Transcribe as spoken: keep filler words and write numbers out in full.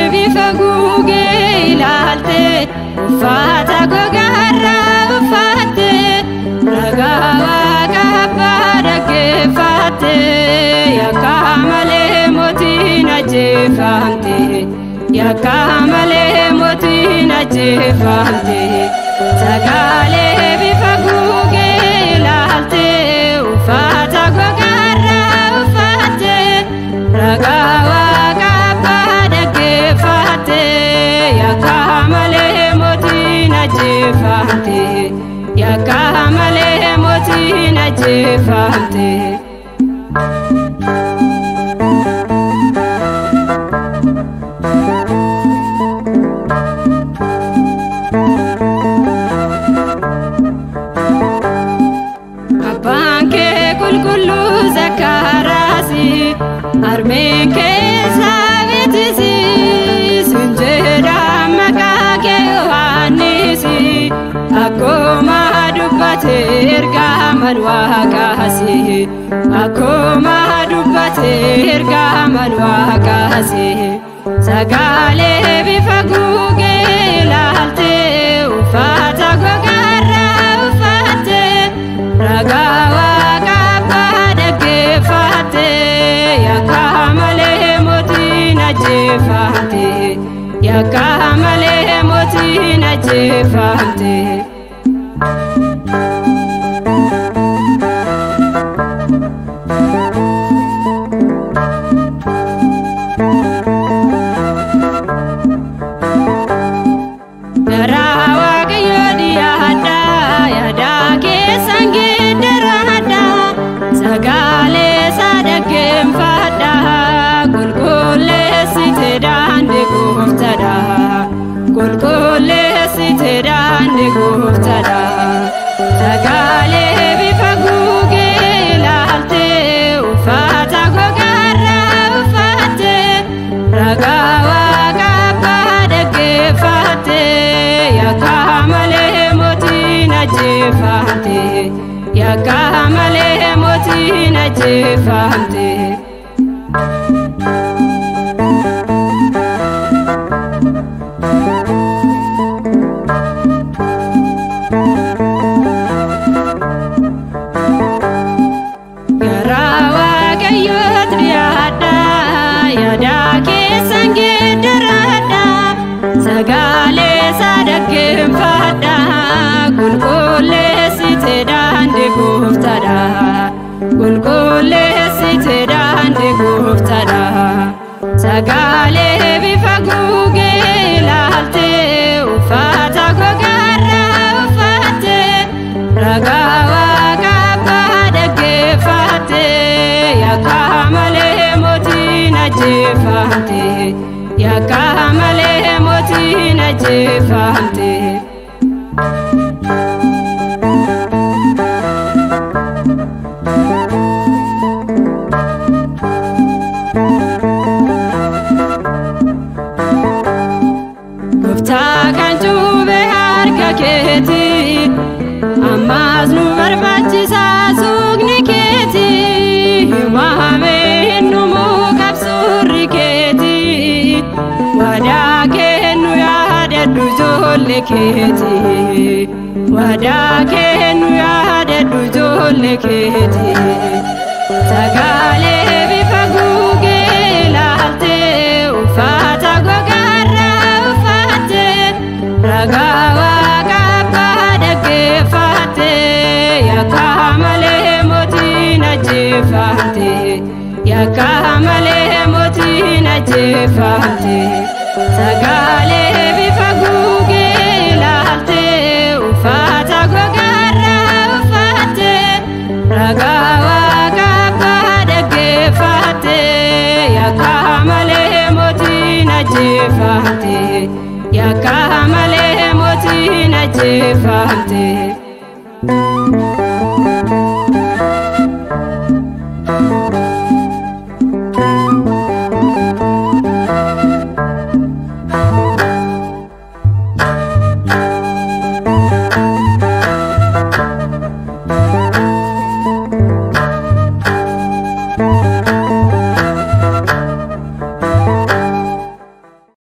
bifa guugee ilaalte uffata gogaarraa uffatte ragaa waaqa abbaa dhaggeeffatte yakka malee mootiin ajjeefamte yakka malee mootiin ajjeefamte sagaalee bifa guugee ilaalte uffata gogaarraa uffatte ragaa waaqa abbaa dhaggeeffatte yakka malee mootiin ajjeefamte yakka malee mootiin ajjeefamte. Abbaan kee qulqulluu Zakkaaraasi harmeen kee Saabitisi sinjedha maqaa kee Yohaannisi akkuma dubbate ergamaan Waaqaasi akkuma dubbate ergamaan Waaqaasi sagaalee bifa guugee ilaalte uffata gogaarraa uffatte ragaa waaqa abbaa dhaggeeffatte yakka malee mootiin ajjeefamte yakka malee mootiin ajjeefamte. Garaa waaqayyoo dhiyaadhaa yaadaa keessan geeddaradhaa sagaalee isaa dhaggeeffadhaa qulqulleessite daandii gooftadhaa qulqulleessite daandii gooftadhaa sagaalee bifa guugee ilaalte uffata gogaarraa uffatte ragaa waaqa abbaa dhaggeeffatte yakka malee mootiin ajjeefamte yakka malee mootiin ajjeefamte. Garaa waaqayyoo dhiyaadhaa yaadaa keessan geeddaradhaa sagaalee isaa dhaggeeffadhaa qulqulleessite daandii gooftadhaa qulqulleessite daandii gooftadhaa sagaalee bifa guugee ilaalte uffata gogaarraa uffatte ragaa waaqa abbaa dhaggeeffatte yakka malee mootiin ajjeefamte yakka malee mootiin ajjeefamte. Gooftaa kan cuube harka keeti ammas nu barbaachisaa suuqni keeti waamee numuu qabsuurri keeti waadaa kennu yaadadhu ijoollee keeti waadaa kennu yaadadhu ijoollee keeti sagaalee bifa guugee ilaalte uffata gogaarraa uffatte ragaa waaqa abbaa dhaggeeffatte yakka malee mootiin ajjeefamte yakka malee mootiin ajjeefamte sagaalee bifa guugee ilaalte uffata gogaarraa uffatte ragaa waaqa abbaa dhaggeeffatte yakka malee mootiin ajjeefamte yakka malee mootiin ajjeefamte.